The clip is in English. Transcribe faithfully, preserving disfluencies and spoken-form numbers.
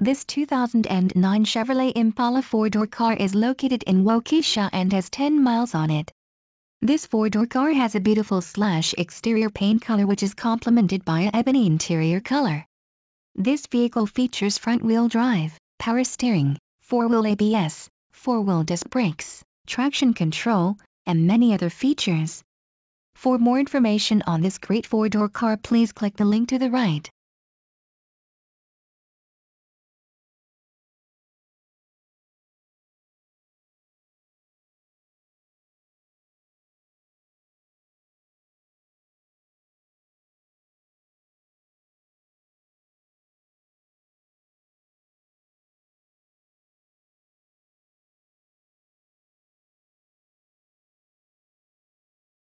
This two thousand nine Chevrolet Impala four-door car is located in Waukesha and has ten miles on it. This four-door car has a beautiful slash exterior paint color which is complemented by a ebony interior color. This vehicle features front-wheel drive, power steering, four-wheel A B S, four-wheel disc brakes, traction control, and many other features. For more information on this great four-door car, please click the link to the right.